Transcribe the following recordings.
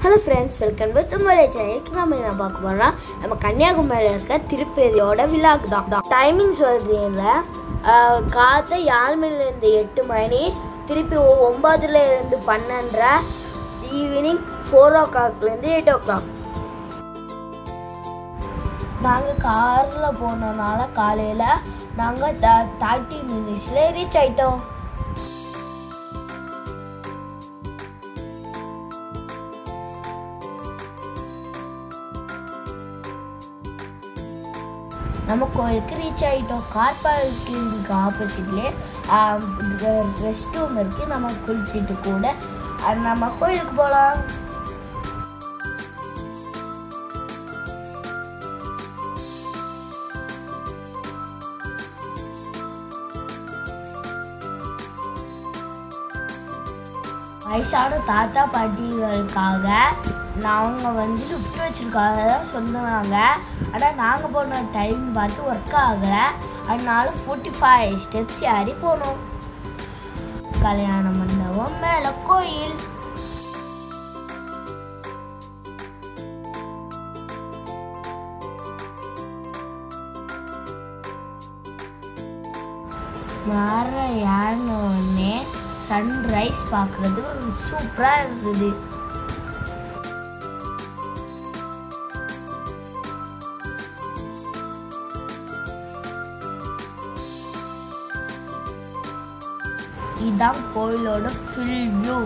Hello friends, welcome to my channel. நம்ம என்ன பார்க்க போறோம்னா நம்ம கன்னியாகுமரியில இருக்க திருப்பதியோட vlog தான். டைமிங் சொல்றேன்ல காலைல 7 மணில இருந்து 8 மணி திருப்பி 9ல இருந்து 12:30 ஈவினிங் 4 o'clock ல இருந்து 8 o'clock. நாங்க கார்ல போனனால காலையில நாங்க 30 minutesல ரீச் ஆயிட்டோம். நம்ம கோயிலுக்கு ரீச் ஆகிட்டோம். கார் பார்க்கிங்க்கு ஆப்போசிட்லேயே ரெஸ்ட் ரூம் இருக்குது. நம்ம குளிச்சுட்டு கூட நம்ம கோயிலுக்கு போகலாம். வயசான தாத்தா பாட்டிகளுக்காக அவங்க லிஃப்ட் வச்சுருக்காங்க தான் சொன்னாங்க. ஆனால் நாங்கள் போன டைம் பார்த்து ஒர்க் ஆகலை. அதனால 45 ஸ்டெப்ஸ் ஏறி போனோம். கல்யாண மண்டபம் மேலே கோயில். மேலே ஏறினோடனே சன்ரைஸ் பார்க்குறதுக்கு சூப்பராக இருந்தது. இதான் கோயிலோட ஃபுல் வியூ.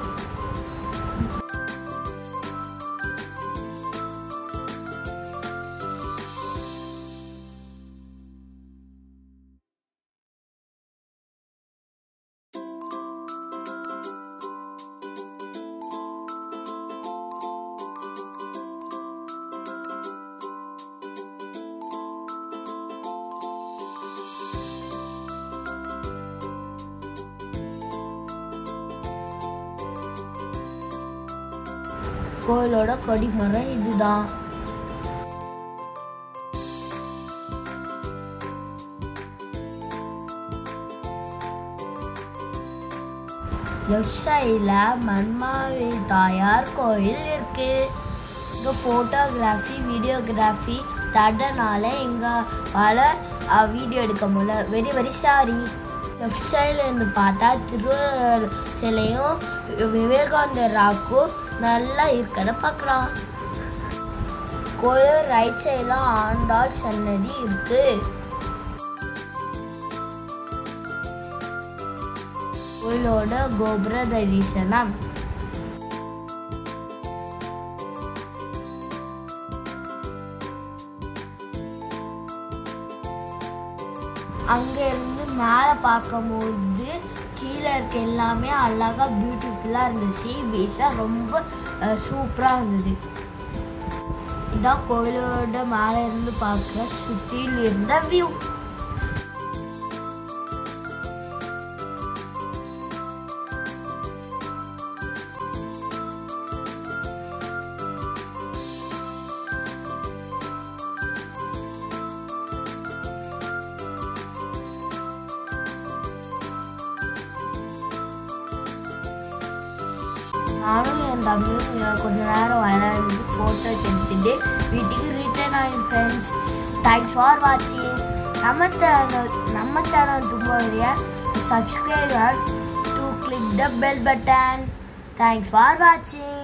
கோயிலோட கொடிமரம் இதுதான். லெஃப்ட் சைடில் மன்மாவி தாயார் கோயில் இருக்கு. இங்கே ஃபோட்டோகிராஃபி வீடியோகிராஃபி தடனால எங்களால் வீடியோ எடுக்க முடியல. Very sorry. லெஃப்ட் சைடில் இருந்து பார்த்தா திருவள்ளுவர் சிலையும் விவேகானந்தர் ராக்கும் நல்லா இருக்கிறத பார்க்கலாம். கோயில் ரைட் சைடில் ஆண்டாள் சன்னதி இருக்கு. கோயிலோட கோபுர தரிசனம். அங்க இருந்து மேலே பார்க்கும்போது கீழே இருக்க எல்லாமே அழகாக பியூட்டிஃபுல்லாக இருந்துச்சு. பீஸாக ரொம்ப சூப்பராக இருந்தது. இதான் கோயிலோட மேலே இருந்து பார்க்குற சுற்றியில் இருந்த வியூ. நானும் என் தம்பியும் கொஞ்ச நேரம் விளையாண்டு ஃபோட்டோஸ் எடுத்துட்டு வீட்டுக்கு ரிட்டர்ன் ஆகிடும் ஃப்ரெண்ட்ஸ். தேங்க்ஸ் ஃபார் வாட்சிங். நம்ம சேனல் தும்பரிய subscriber to click the bell button. Thanks for வாட்சிங்.